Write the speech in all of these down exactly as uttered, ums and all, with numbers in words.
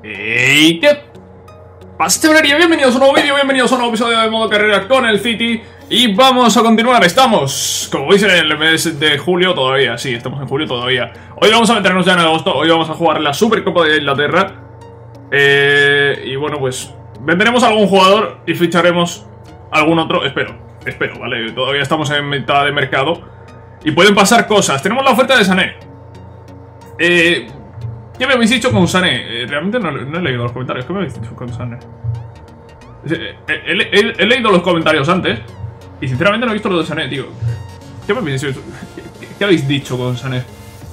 ¡Ey! ¿Qué pasa, chavalería? Bienvenidos a un nuevo vídeo, bienvenidos a un nuevo episodio de modo carrera con el City. Y vamos a continuar, estamos, como veis, en el mes de julio todavía. Sí, estamos en julio todavía. Hoy vamos a meternos ya en agosto, hoy vamos a jugar la Supercopa de Inglaterra. eh, Y bueno, pues venderemos a algún jugador y ficharemos a algún otro, espero, espero, ¿vale? Todavía estamos en mitad de mercado y pueden pasar cosas. Tenemos la oferta de Sané. Eh... ¿Qué me habéis dicho con Sané? Eh, realmente no, no he leído los comentarios. ¿Qué me habéis dicho con Sané? Eh, he, he, he leído los comentarios antes y sinceramente no he visto lo de Sané, tío. ¿Qué me habéis dicho? ¿Qué, qué habéis dicho con Sané?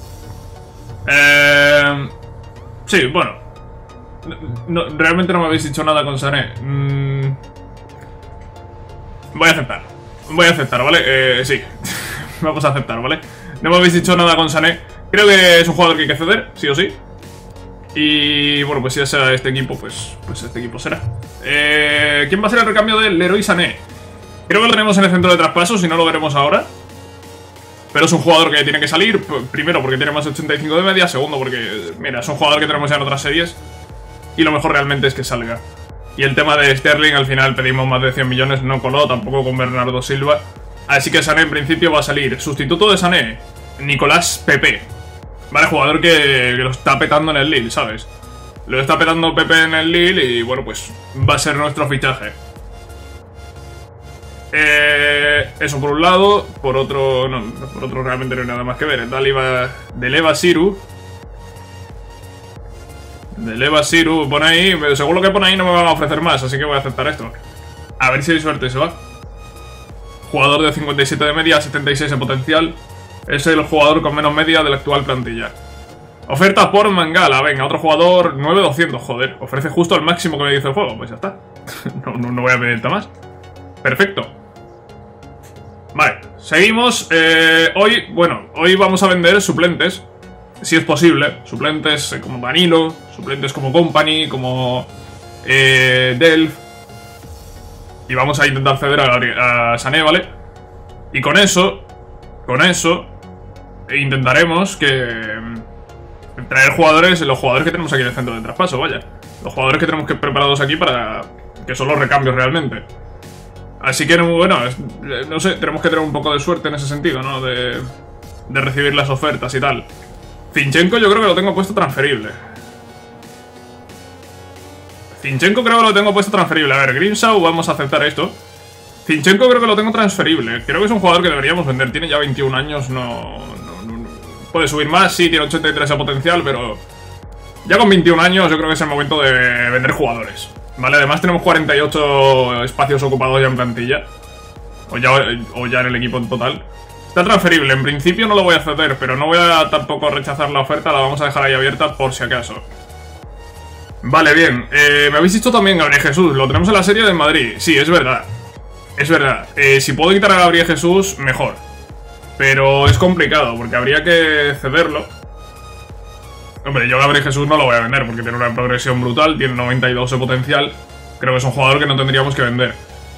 Eh, sí, bueno. No, realmente no me habéis dicho nada con Sané. Mm, voy a aceptar. Voy a aceptar, ¿vale? Eh, sí. Vamos a aceptar, ¿vale? No me habéis dicho nada con Sané. Creo que es un jugador que hay que ceder, sí o sí. Y bueno, pues si es este equipo, pues, pues este equipo será. Eh, ¿Quién va a ser el recambio del Leroy Sané? Creo que lo tenemos en el centro de traspasos, si no lo veremos ahora. Pero es un jugador que tiene que salir. Primero porque tiene más de ochenta y cinco de media. Segundo porque, mira, es un jugador que tenemos ya en otras series. Y lo mejor realmente es que salga. Y el tema de Sterling, al final pedimos más de cien millones. No coló, tampoco con Bernardo Silva. Así que Sané en principio va a salir. Sustituto de Sané, Nicolás Pepe. Vale, jugador que, que lo está petando en el Lille, ¿sabes? Lo está petando Pepe en el Lille y bueno, pues va a ser nuestro fichaje. Eh, eso por un lado. Por otro, no, por otro realmente no hay nada más que ver. De Leva Siru. De Leva Siru, pone ahí. Pero según lo que pone ahí no me van a ofrecer más, así que voy a aceptar esto. A ver si hay suerte, se va. Jugador de cincuenta y siete de media, setenta y seis de potencial. Es el jugador con menos media de la actual plantilla. Oferta por Mangala. Venga, otro jugador, nueve doscientos, joder. Ofrece justo el máximo que me dice el juego. Pues ya está. no, no, no voy a pedirte más. Perfecto. Vale, seguimos. eh, Hoy, bueno, hoy vamos a vender suplentes, si es posible. Suplentes eh, como Danilo, suplentes como Company, como eh, Delph. Y vamos a intentar ceder a, a Sané, ¿vale? Y con eso, con eso, intentaremos que traer jugadores, los jugadores que tenemos aquí en el centro de traspaso, vaya. Los jugadores que tenemos que preparados aquí para que son los recambios realmente. Así que, bueno, no sé, tenemos que tener un poco de suerte en ese sentido, ¿no? De, de recibir las ofertas y tal. Zinchenko yo creo que lo tengo puesto transferible. Zinchenko creo que lo tengo puesto transferible. A ver, Grimshaw, vamos a aceptar esto. Zinchenko creo que lo tengo transferible. Creo que es un jugador que deberíamos vender. Tiene ya veintiún años, no, no, no, no. Puede subir más, sí, tiene ochenta y tres de potencial, pero ya con veintiún años yo creo que es el momento de vender jugadores. Vale, además tenemos cuarenta y ocho espacios ocupados ya en plantilla. O ya, o ya en el equipo en total. Está transferible, en principio no lo voy a ceder, pero no voy a tampoco rechazar la oferta. La vamos a dejar ahí abierta por si acaso. Vale, bien, eh, me habéis dicho también Gabriel Jesús, lo tenemos en la serie de Madrid. Sí, es verdad. Es verdad, eh, si puedo quitar a Gabriel Jesús, mejor. Pero es complicado, porque habría que cederlo. Hombre, yo a Gabriel Jesús no lo voy a vender, porque tiene una progresión brutal, tiene noventa y dos de potencial. Creo que es un jugador que no tendríamos que vender.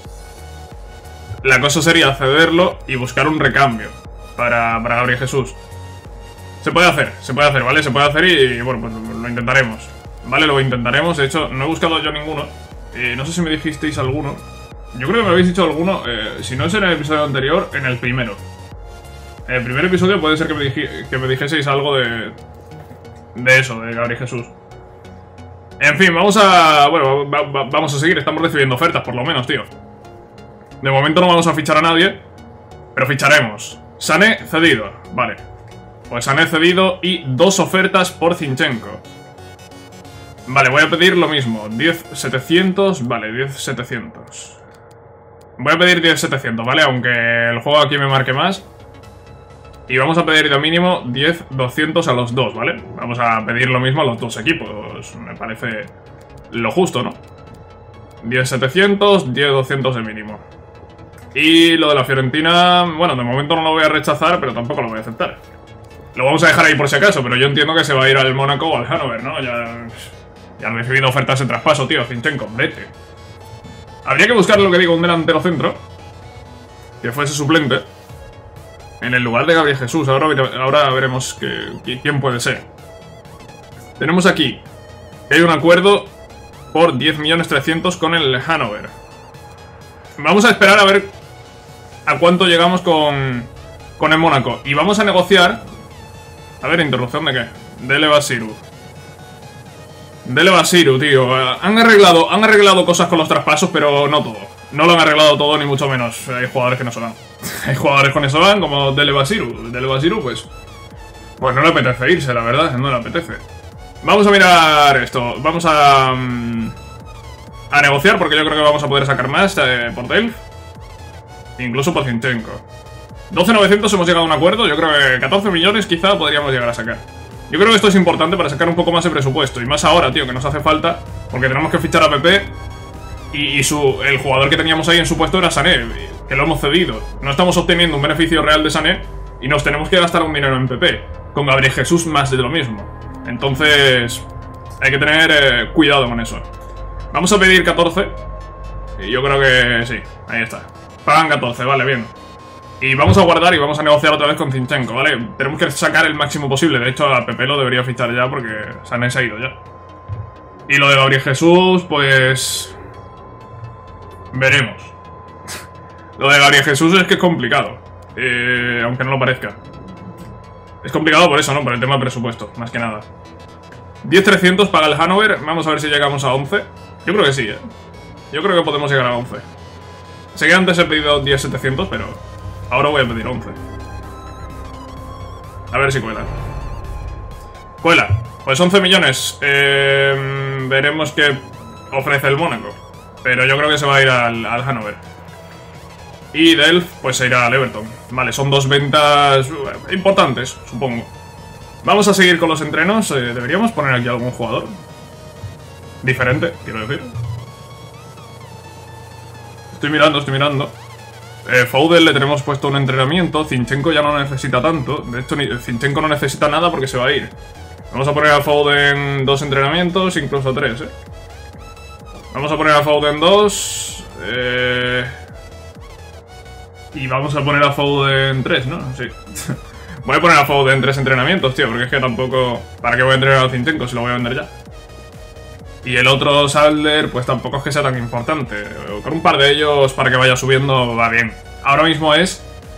La cosa sería cederlo y buscar un recambio para, para Gabriel Jesús. Se puede hacer, se puede hacer, ¿vale? Se puede hacer y, bueno, pues lo intentaremos. Vale, lo intentaremos, de hecho, no he buscado yo ninguno. eh, No sé si me dijisteis alguno. Yo creo que me habéis dicho alguno, eh, si no es en el episodio anterior, en el primero. En el primer episodio puede ser que me, dij que me dijeseis algo de... De eso, de Gabriel Jesús. En fin, vamos a... Bueno, va, va, vamos a seguir, estamos recibiendo ofertas, por lo menos, tío. De momento no vamos a fichar a nadie, pero ficharemos. Sané cedido, vale. Pues Sané cedido y dos ofertas por Zinchenko. Vale, voy a pedir lo mismo, diez setecientos, vale, diez setecientos. Voy a pedir diez setecientos, ¿vale? Aunque el juego aquí me marque más. Y vamos a pedir de mínimo diez doscientos a los dos, ¿vale? Vamos a pedir lo mismo a los dos equipos, me parece lo justo, ¿no? diez setecientos, diez doscientos de mínimo. Y lo de la Fiorentina, bueno, de momento no lo voy a rechazar, pero tampoco lo voy a aceptar. Lo vamos a dejar ahí por si acaso, pero yo entiendo que se va a ir al Mónaco o al Hannover, ¿no? Ya... Ya han recibido ofertas de traspaso, tío. Zinchenko, vete. Habría que buscar lo que digo, un delantero centro que fuese suplente en el lugar de Gabriel Jesús. Ahora, ahora veremos que, quién puede ser. Tenemos aquí Hay un acuerdo por diez millones trescientos con el Hannover. Vamos a esperar a ver a cuánto llegamos con, con el Mónaco. Y vamos a negociar. A ver, interrupción de qué. Dele Basiru. Dele Basiru, tío. Han arreglado, han arreglado cosas con los traspasos, pero no todo. No lo han arreglado todo, ni mucho menos. Hay jugadores que no se van. Hay jugadores con eso van, como Dele Basiru. Dele Basiru, pues... Pues no le apetece irse, la verdad. No le apetece. Vamos a mirar esto. Vamos a... Um, a negociar, porque yo creo que vamos a poder sacar más eh, por Delph. Incluso por Zinchenko. doce mil novecientos hemos llegado a un acuerdo. Yo creo que catorce millones quizá podríamos llegar a sacar. Yo creo que esto es importante para sacar un poco más de presupuesto. Y más ahora, tío, que nos hace falta. Porque tenemos que fichar a Pepe. Y, y su, el jugador que teníamos ahí en su puesto era Sané, que lo hemos cedido. No estamos obteniendo un beneficio real de Sané y nos tenemos que gastar un dinero en Pepe. Con Gabriel Jesús más de lo mismo. Entonces hay que tener eh, cuidado con eso. Vamos a pedir catorce. Y yo creo que sí, ahí está. Pagan catorce, vale, bien. Y vamos a guardar y vamos a negociar otra vez con Zinchenko, ¿vale? Tenemos que sacar el máximo posible. De hecho, a Pepe lo debería fichar ya porque Sané se ha ido ya. Y lo de Gabriel Jesús, pues... veremos. Lo de Gabriel Jesús es que es complicado. Eh, aunque no lo parezca. Es complicado por eso, ¿no? Por el tema de presupuesto, más que nada. diez mil trescientos paga el Hannover. Vamos a ver si llegamos a once. Yo creo que sí, ¿eh? Yo creo que podemos llegar a once. Sé que antes he pedido diez mil setecientos, pero ahora voy a pedir once. A ver si cuela. Cuela. Pues once millones. Eh, veremos qué ofrece el Mónaco. Pero yo creo que se va a ir al, al Hannover. Y Delph, pues se irá al Everton. Vale, son dos ventas importantes, supongo. Vamos a seguir con los entrenos. Eh, ¿Deberíamos poner aquí algún jugador diferente, quiero decir? Estoy mirando, estoy mirando. Eh, Foden le tenemos puesto un entrenamiento. Zinchenko ya no necesita tanto. De hecho, ni, Zinchenko no necesita nada porque se va a ir. Vamos a poner a Foden dos entrenamientos, incluso tres, ¿eh? Vamos a poner a Foden dos. Eh... Y vamos a poner a Foden tres, ¿no? Sí. Voy a poner a Foden tres entrenamientos, tío, porque es que tampoco... ¿Para qué voy a entrenar a Zinchenko si lo voy a vender ya? Y el otro Sadler, pues tampoco es que sea tan importante. Con un par de ellos para que vaya subiendo va bien. Ahora mismo es...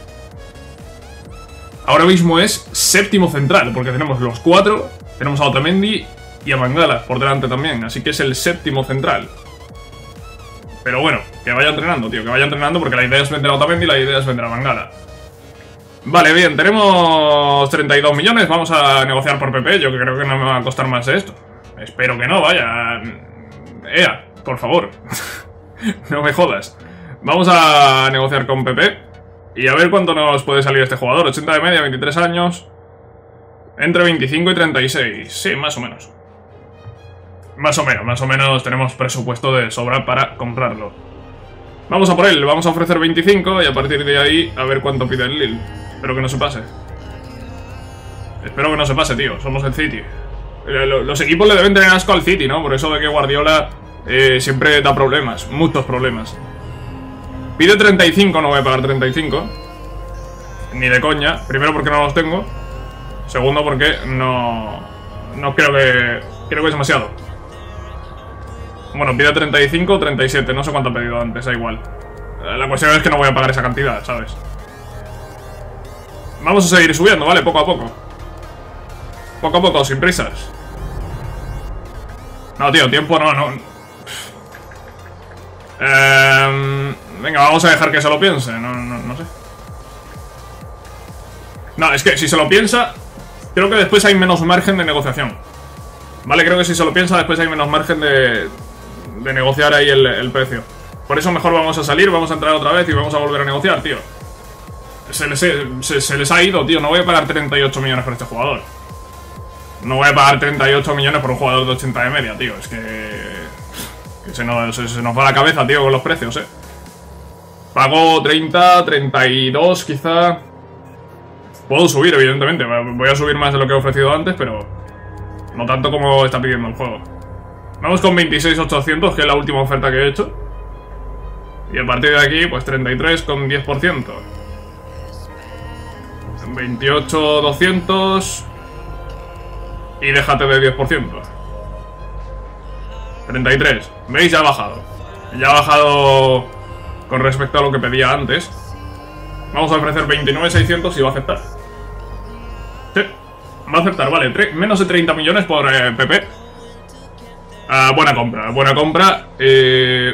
Ahora mismo es séptimo central, porque tenemos los cuatro, tenemos a Otamendi y a Mangala por delante también. Así que es el séptimo central. Pero bueno, que vaya entrenando, tío, que vaya entrenando porque la idea es vender a Otamendi y la idea es vender a Mangala. Vale, bien, tenemos treinta y dos millones, vamos a negociar por Pepe, yo creo que no me va a costar más de esto. Espero que no, vaya. Ea, por favor. No me jodas. Vamos a negociar con Pepe y a ver cuánto nos puede salir este jugador. ochenta de media, veintitrés años. Entre veinticinco y treinta y seis. Sí, más o menos. Más o menos, más o menos tenemos presupuesto de sobra para comprarlo. Vamos a por él, vamos a ofrecer veinticinco y a partir de ahí a ver cuánto pide el Lille. Espero que no se pase. Espero que no se pase, tío. Somos el City. Los equipos le deben tener asco al City, ¿no? Por eso de que Guardiola eh, siempre da problemas. Muchos problemas. Pide treinta y cinco, no voy a pagar treinta y cinco. Ni de coña. Primero porque no los tengo. Segundo porque no... No creo que... Creo que es demasiado. Bueno, pide treinta y cinco o treinta y siete. No sé cuánto ha pedido antes, da igual. La cuestión es que no voy a pagar esa cantidad, ¿sabes? Vamos a seguir subiendo, ¿vale? Poco a poco. Poco a poco, sin prisas. No, tío, tiempo no, no. Eh, venga, vamos a dejar que se lo piense. No, no, no sé. No, es que si se lo piensa, creo que después hay menos margen de negociación. Vale, creo que si se lo piensa, después hay menos margen de, de negociar ahí el, el precio. Por eso mejor vamos a salir, vamos a entrar otra vez y vamos a volver a negociar, tío. Se les, se, se les ha ido, tío. No voy a pagar treinta y ocho millones por este jugador. No voy a pagar treinta y ocho millones por un jugador de ochenta de media, tío. Es que... que se, nos, se, se nos va la cabeza, tío, con los precios, eh. Pago treinta, treinta y dos quizá. Puedo subir, evidentemente. Voy a subir más de lo que he ofrecido antes, pero... no tanto como está pidiendo el juego. Vamos con veintiséis mil ochocientos, que es la última oferta que he hecho. Y a partir de aquí, pues treinta y tres con diez por ciento. veintiocho mil doscientos... y déjate de diez por ciento. treinta y tres. ¿Veis? Ya ha bajado. Ya ha bajado con respecto a lo que pedía antes. Vamos a ofrecer veintinueve mil seiscientos y va a aceptar. Sí, va a aceptar, vale. Menos de treinta millones por eh, Pepe. Ah, buena compra, buena compra. Eh...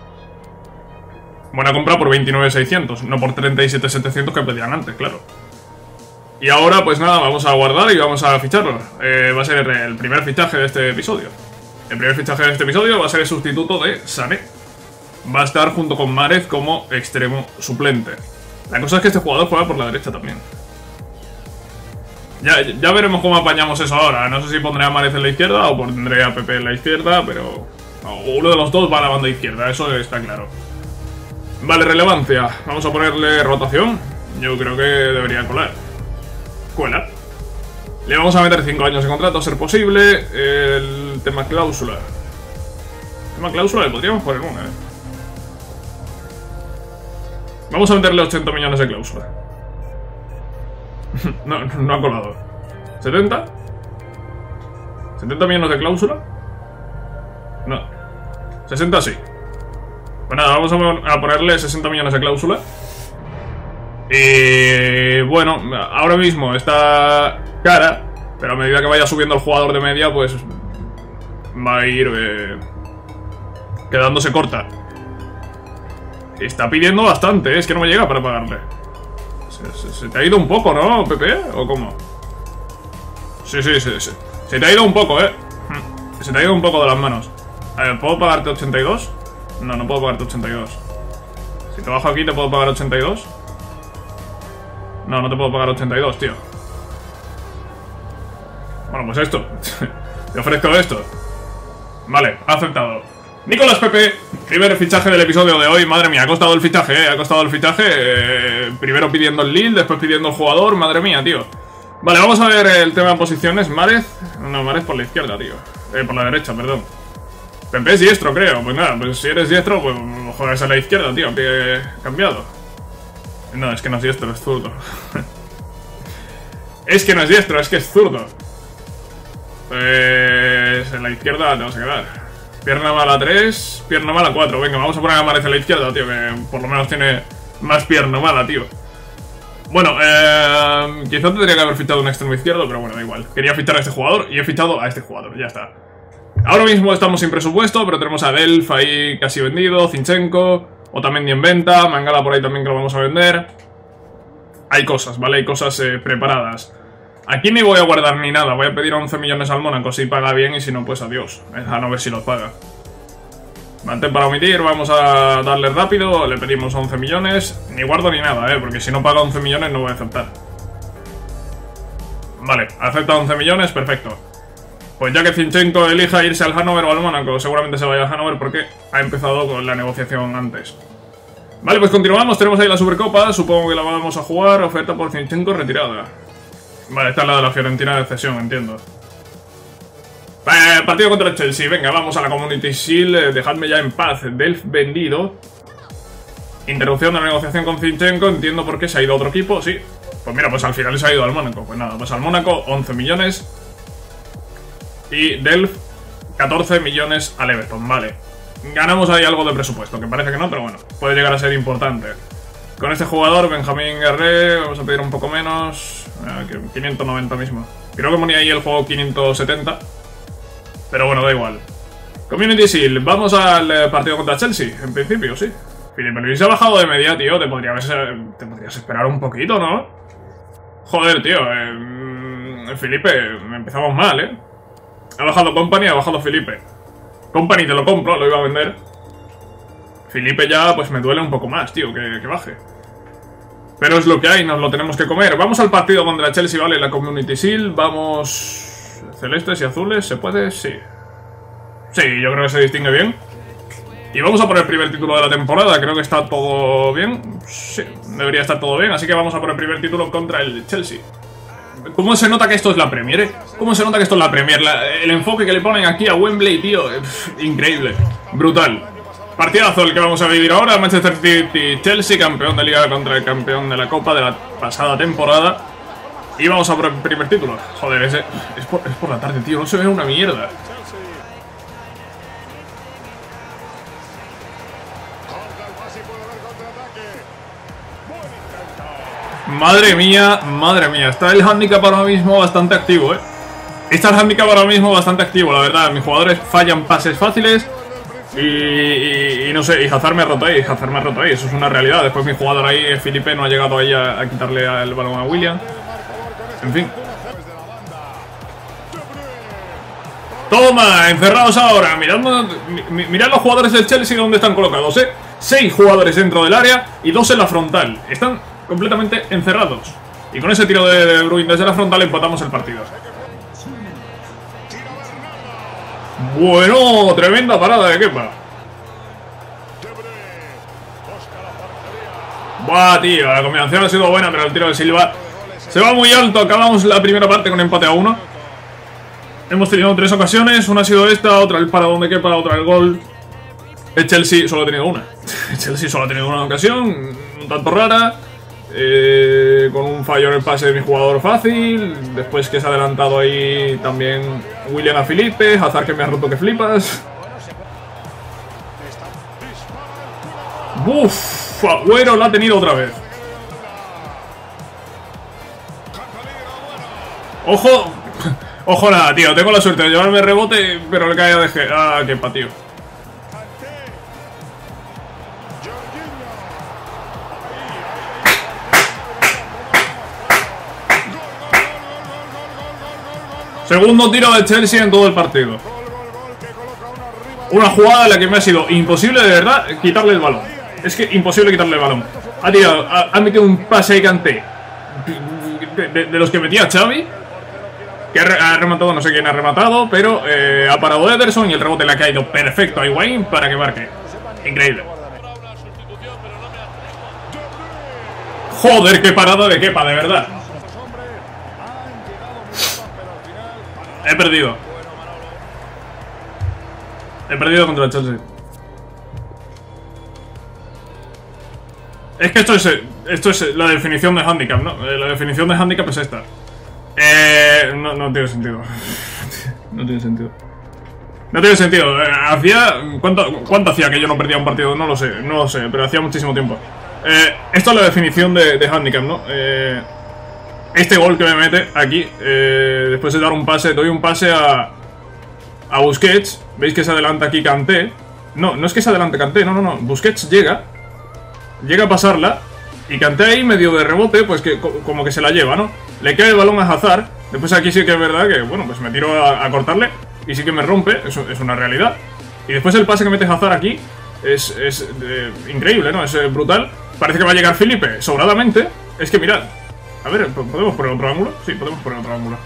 Buena compra por veintinueve mil seiscientos, no por treinta y siete mil setecientos que pedían antes, claro. Y ahora, pues nada, vamos a guardar y vamos a ficharlo. Eh, va a ser el primer fichaje de este episodio. El primer fichaje de este episodio va a ser el sustituto de Sané. Va a estar junto con Márez como extremo suplente. La cosa es que este jugador juega por la derecha también. Ya, ya veremos cómo apañamos eso ahora. No sé si pondré a Márez en la izquierda o pondré a Pepe en la izquierda, pero uno de los dos va a la banda izquierda, eso está claro. Vale, relevancia. Vamos a ponerle rotación. Yo creo que debería colar. Cuela. Le vamos a meter cinco años de contrato a ser posible. El tema cláusula. El tema cláusula le podríamos poner una, eh. Vamos a meterle ochenta millones de cláusula. no, no ha colado. ¿setenta? ¿setenta millones de cláusula? No. sesenta sí. Pues nada, vamos a ponerle sesenta millones de cláusula. Y bueno, ahora mismo está cara, pero a medida que vaya subiendo el jugador de media, pues va a ir eh, quedándose corta. Está pidiendo bastante, ¿eh? Es que no me llega para pagarle. Se, se, se te ha ido un poco, ¿no, Pepe? ¿O cómo? Sí, sí, sí, sí. Se te ha ido un poco, ¿eh? Se te ha ido un poco de las manos. A ver, ¿puedo pagarte ochenta y dos? No, no puedo pagarte ochenta y dos. Si te bajo aquí, ¿te puedo pagar ochenta y dos? No, no te puedo pagar ochenta y dos, tío. Bueno, pues esto. Te ofrezco esto. Vale, ha aceptado. Nicolás Pepe, primer fichaje del episodio de hoy. Madre mía, ha costado el fichaje, ¿eh? Ha costado el fichaje. Eh, primero pidiendo el lead, después pidiendo el jugador. Madre mía, tío. Vale, vamos a ver el tema de posiciones. Márez. No, Márez por la izquierda, tío. Eh, por la derecha, perdón. Pepe es diestro, creo. Pues nada, pues si eres diestro, pues juegas a la izquierda, tío. Pie cambiado. No, es que no es diestro, es zurdo. Es que no es diestro, es que es zurdo. Pues en la izquierda te vas a quedar. Pierna mala tres, pierna mala cuatro. Venga, vamos a poner a Márez en la izquierda, tío, que por lo menos tiene más pierna mala, tío. Bueno, eh, quizá tendría que haber fichado un extremo izquierdo, pero bueno, da igual. Quería fichar a este jugador y he fichado a este jugador, ya está. Ahora mismo estamos sin presupuesto, pero tenemos a Delph ahí casi vendido, Zinchenko, Otamendi en venta, Mangala por ahí también que lo vamos a vender. Hay cosas, ¿vale? Hay cosas eh, preparadas. Aquí ni voy a guardar ni nada, voy a pedir once millones al Mónaco si paga bien y si no, pues adiós. A no ver si los paga. Mantén para omitir, vamos a darle rápido, le pedimos once millones. Ni guardo ni nada, eh, porque si no paga once millones no voy a aceptar. Vale, acepta once millones, perfecto. Pues ya que Zinchenko elija irse al Hannover o al Mónaco, seguramente se vaya al Hannover porque ha empezado con la negociación antes. Vale, pues continuamos, tenemos ahí la Supercopa, supongo que la vamos a jugar, oferta por Zinchenko retirada. Vale, esta es la de la Fiorentina de cesión, entiendo. Eh, partido contra el Chelsea, venga, vamos a la Community Shield, eh, dejadme ya en paz. Delph vendido. Interrupción de la negociación con Zinchenko, entiendo por qué se ha ido a otro equipo, sí. Pues mira, pues al final se ha ido al Mónaco. Pues nada, pues al Mónaco, once millones. Y Delph, catorce millones al Everton, vale. Ganamos ahí algo de presupuesto, que parece que no, pero bueno, puede llegar a ser importante. Con este jugador, Benjamín Guerré, vamos a pedir un poco menos, eh, quinientos noventa mismo. Creo que ponía ahí el juego quinientos setenta, pero bueno, da igual. Community Shield, vamos al partido contra Chelsea, en principio, sí. Felipe Luis ha bajado de media, tío, te podrías, te podrías esperar un poquito, ¿no? Joder, tío, eh, Felipe, empezamos mal, ¿eh? Ha bajado Company, ha bajado Felipe. Company te lo compro, lo iba a vender. Felipe ya, pues me duele un poco más, tío, que, que baje. Pero es lo que hay, nos lo tenemos que comer. Vamos al partido contra Chelsea, vale, la Community Shield. Vamos... celestes y azules, ¿se puede? Sí. Sí, yo creo que se distingue bien. Y vamos a por el primer título de la temporada. Creo que está todo bien. Sí, debería estar todo bien. Así que vamos a por el primer título contra el Chelsea. ¿Cómo se nota que esto es la Premier, eh? ¿Cómo se nota que esto es la Premier? La, el enfoque que le ponen aquí a Wembley, tío. Pff, increíble. Brutal. Partidazo el que vamos a vivir ahora. Manchester City-Chelsea, campeón de Liga contra el campeón de la Copa de la pasada temporada. Y vamos a por el primer título. Joder, ese, es, por, es por la tarde, tío. No se ve una mierda. Madre mía, madre mía. Está el handicap ahora mismo bastante activo, eh. Está el handicap ahora mismo bastante activo, la verdad. Mis jugadores fallan pases fáciles. Y, y, y no sé, y Hazard me ha roto ahí. Hazard me ha roto ahí, eso es una realidad. Después mi jugador ahí, Felipe, no ha llegado ahí a, a quitarle el balón a William. En fin. Toma, encerrados ahora. Mirad, mirad los jugadores del Chelsea donde están colocados, eh. Seis jugadores dentro del área y dos en la frontal. Están completamente encerrados. Y con ese tiro de De Bruyne desde la frontal empatamos el partido. Bueno, tremenda parada de Kepa. Buah, tío, la combinación ha sido buena, pero el tiro de Silva se va muy alto. Acabamos la primera parte con empate a uno. Hemos tenido tres ocasiones, una ha sido esta, otra el paradón de Kepa, otra el gol. El Chelsea solo ha tenido una. El Chelsea solo ha tenido una ocasión, un tanto rara. Eh, con un fallo en el pase de mi jugador fácil. Después que se ha adelantado ahí también William a Felipe. Hazard que me ha roto que flipas. Uff, Agüero la ha tenido otra vez. Ojo. Ojo nada, tío. Tengo la suerte de llevarme rebote, pero le cae a De Gea. Ah, qué pa, tío. Segundo tiro de Chelsea en todo el partido. Una jugada en la que me ha sido imposible, de verdad, quitarle el balón. Es que imposible quitarle el balón. Ha tirado, ha, ha metido un pase de Kanté de, de, de los que metía Xavi, que ha, ha rematado, no sé quién ha rematado, pero eh, ha parado Ederson y el rebote le ha caído perfecto a Higuaín para que marque. Increíble. Joder, qué parada de Kepa, de verdad. He perdido. He perdido contra el Chelsea. Es que esto es, esto es la definición de handicap, ¿no? La definición de handicap es esta. Eh, no, no tiene sentido. No tiene sentido. No tiene sentido. Hacía... ¿Cuánto, ¿Cuánto hacía que yo no perdía un partido? No lo sé, no lo sé, pero hacía muchísimo tiempo. Eh, esto es la definición de, de handicap, ¿no? Eh... Este gol que me mete aquí, eh, después de dar un pase, doy un pase a, a Busquets. Veis que se adelanta aquí Kanté. No, no es que se adelante Kanté, no, no, no. Busquets llega, llega a pasarla. Y Kanté ahí medio de rebote, pues que como que se la lleva, ¿no? Le cae el balón a Hazard. Después aquí sí que es verdad que, bueno, pues me tiro a, a cortarle. Y sí que me rompe, eso es una realidad. Y después el pase que mete Hazard aquí es, es eh, increíble, ¿no? Es eh, brutal. Parece que va a llegar Felipe sobradamente. Es que mirad. A ver, ¿podemos poner otro ángulo? Sí, podemos poner otro ángulo.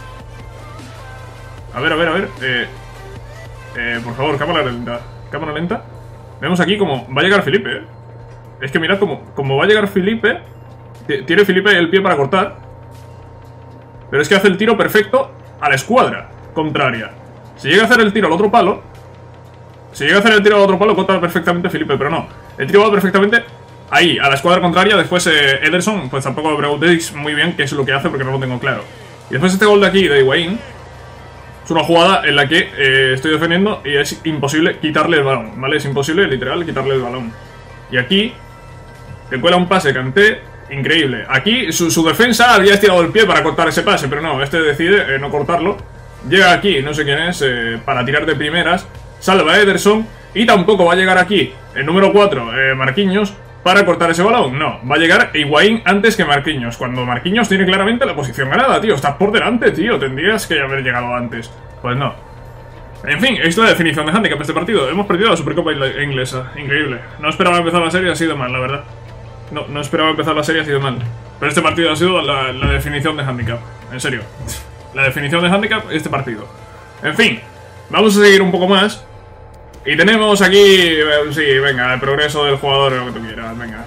A ver, a ver, a ver. Eh, eh, por favor, cámara lenta. Cámara lenta. Vemos aquí como va a llegar Felipe, ¿eh? Es que mirad como, como va a llegar Felipe. Tiene Felipe el pie para cortar. Pero es que hace el tiro perfecto a la escuadra contraria. Si llega a hacer el tiro al otro palo. Si llega a hacer el tiro al otro palo, corta perfectamente Felipe, pero no. El tiro va perfectamente ahí, a la escuadra contraria. Después eh, Ederson, pues tampoco me preguntéis muy bien qué es lo que hace porque no lo tengo claro. Y después este gol de aquí, de Higuaín, es una jugada en la que eh, estoy defendiendo y es imposible quitarle el balón, ¿vale? Es imposible, literal, quitarle el balón. Y aquí, le cuela un pase Kanté, increíble. Aquí su, su defensa había estirado el pie para cortar ese pase, pero no, este decide eh, no cortarlo. Llega aquí, no sé quién es, eh, para tirar de primeras, salva a Ederson y tampoco va a llegar aquí el número cuatro, eh, Marquinhos, para cortar ese balón. No, va a llegar Higuaín antes que Marquinhos, cuando Marquinhos tiene claramente la posición ganada, tío. Estás por delante, tío, tendrías que haber llegado antes. Pues no. En fin, esto es la definición de handicap de este partido. Hemos perdido la Supercopa inglesa, increíble. No esperaba empezar la serie así de mal, la verdad. No, no esperaba empezar la serie así de mal. Pero este partido ha sido la, la definición de handicap, en serio. La definición de handicap, este partido. En fin, vamos a seguir un poco más. Y tenemos aquí, sí, venga, el progreso del jugador, lo que tú quieras, venga.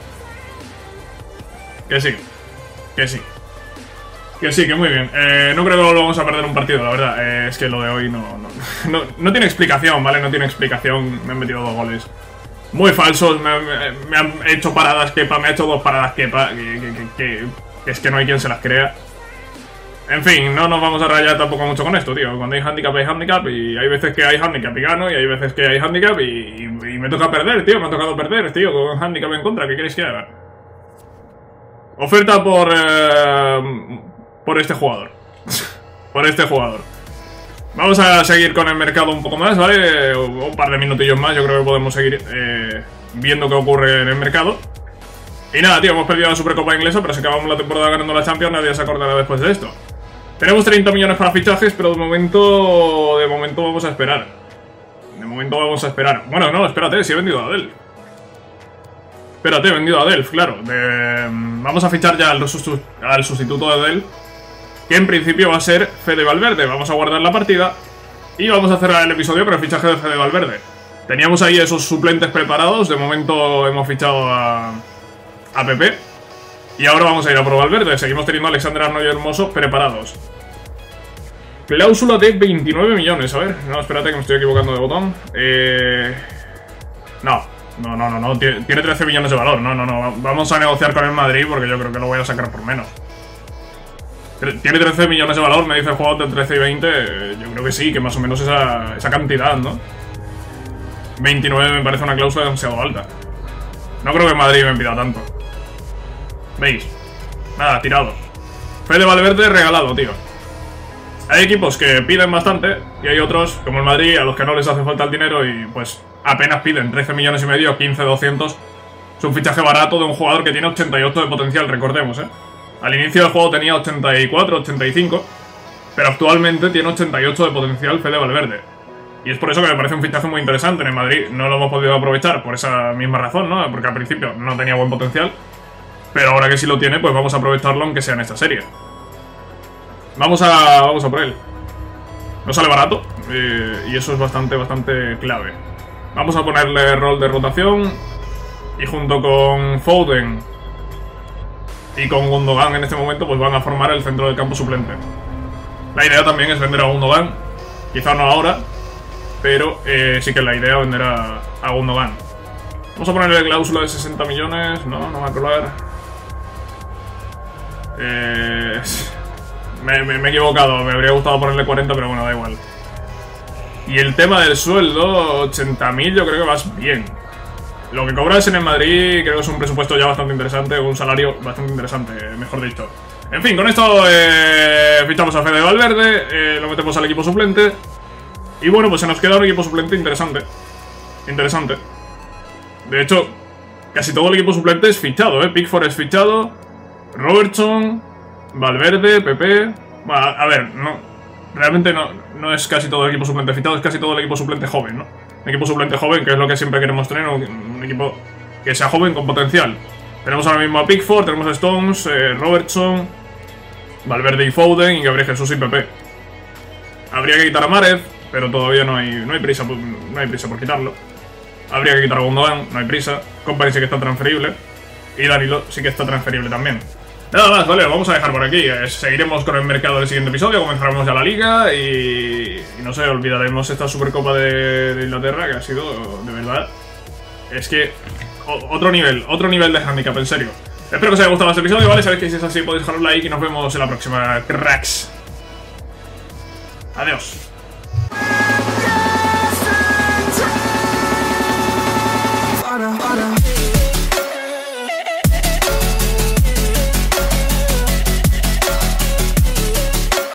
Que sí, que sí. Que sí, que muy bien. Eh, no creo que lo vamos a perder un partido, la verdad. Eh, es que lo de hoy no, no, no, no tiene explicación, ¿vale? No tiene explicación. Me han metido dos goles muy falsos, me, me, me han hecho paradas Kepa, me ha hecho dos paradas Kepa, que, que, que, que, que es que no hay quien se las crea. En fin, no nos vamos a rayar tampoco mucho con esto, tío. Cuando hay handicap hay handicap y hay veces que hay handicap y gano y hay veces que hay handicap y, y, y me toca perder, tío. Me ha tocado perder, tío, con handicap en contra. ¿Qué queréis que haga? Oferta por... Eh, por este jugador. Por este jugador. Vamos a seguir con el mercado un poco más, ¿vale? Un par de minutillos más, yo creo que podemos seguir eh, viendo qué ocurre en el mercado. Y nada, tío, hemos perdido la Supercopa Inglesa, pero si acabamos la temporada ganando la Champions, nadie se acordará después de esto. Tenemos treinta millones para fichajes, pero de momento... De momento vamos a esperar. De momento vamos a esperar. Bueno, no, espérate, si he vendido a Delph. Espérate, he vendido a Delph, claro. De... Vamos a fichar ya al, sustu... al sustituto de Delph, que en principio va a ser Fede Valverde. Vamos a guardar la partida y vamos a cerrar el episodio con el fichaje de Fede Valverde. Teníamos ahí esos suplentes preparados. De momento hemos fichado a... a Pepe. Y ahora vamos a ir a por Valverde. Seguimos teniendo a Alexander Arnold y Hermoso preparados. Cláusula de veintinueve millones. A ver, no, espérate que me estoy equivocando de botón. Eh... No, no, no, no, no. Tiene trece millones de valor. No, no, no. Vamos a negociar con el Madrid porque yo creo que lo voy a sacar por menos. Tiene trece millones de valor, me dice el juego de trece y veinte. Yo creo que sí, que más o menos esa, esa cantidad, ¿no? veintinueve me parece una cláusula demasiado alta. No creo que Madrid me pida tanto. ¿Veis? Nada, tirado. Fede Valverde regalado, tío. Hay equipos que piden bastante y hay otros, como el Madrid, a los que no les hace falta el dinero y pues apenas piden trece millones y medio, quince, doscientos. Es un fichaje barato de un jugador que tiene ochenta y ocho de potencial, recordemos, ¿eh? Al inicio del juego tenía ochenta y cuatro, ochenta y cinco, pero actualmente tiene ochenta y ocho de potencial Fede Valverde. Y es por eso que me parece un fichaje muy interesante en el Madrid. No lo hemos podido aprovechar por esa misma razón, ¿no? Porque al principio no tenía buen potencial. Pero ahora que sí lo tiene, pues vamos a aprovecharlo aunque sea en esta serie. Vamos a, vamos a por él. No sale barato, eh, y eso es bastante, bastante clave. Vamos a ponerle rol de rotación. Y junto con Foden y con Gundogan en este momento, pues van a formar el centro del campo suplente. La idea también es vender a Gundogan. Quizá no ahora, pero eh, sí que la idea es vender a, a Gundogan. Vamos a ponerle cláusula de sesenta millones. No, no va a colar. Eh, me, me, me he equivocado. Me habría gustado ponerle cuarenta, pero bueno, da igual. Y el tema del sueldo, ochenta mil yo creo que vas bien. Lo que cobras en el Madrid creo que es un presupuesto ya bastante interesante, un salario bastante interesante, mejor dicho. En fin, con esto eh, fichamos a Fede Valverde, eh, lo metemos al equipo suplente. Y bueno, pues se nos queda un equipo suplente interesante. Interesante. De hecho, casi todo el equipo suplente es fichado, ¿eh? Pickford es fichado, Robertson, Valverde, Pepe... Bueno, a, a ver, no, realmente no, no es casi todo el equipo suplente fichado, es casi todo el equipo suplente joven, ¿no? Un equipo suplente joven, que es lo que siempre queremos tener, un, un equipo que sea joven con potencial. Tenemos ahora mismo a Pickford, tenemos a Stones, eh, Robertson, Valverde y Foden, y Gabriel Jesús y Pepe. Habría que quitar a Mahrez, pero todavía no hay, no hay prisa, no hay prisa por quitarlo. Habría que quitar a Gundogan, no hay prisa. Company sí que está transferible. Y Danilo sí que está transferible también. Nada más, vale, lo vamos a dejar por aquí. Eh, seguiremos con el mercado del siguiente episodio, comenzaremos ya la liga y, y no sé, olvidaremos esta Supercopa de, de Inglaterra, que ha sido, de verdad, es que o, otro nivel, otro nivel de handicap, en serio. Espero que os haya gustado este episodio, ¿vale? Sabéis que si es así podéis dejar un like y nos vemos en la próxima, cracks. Adiós.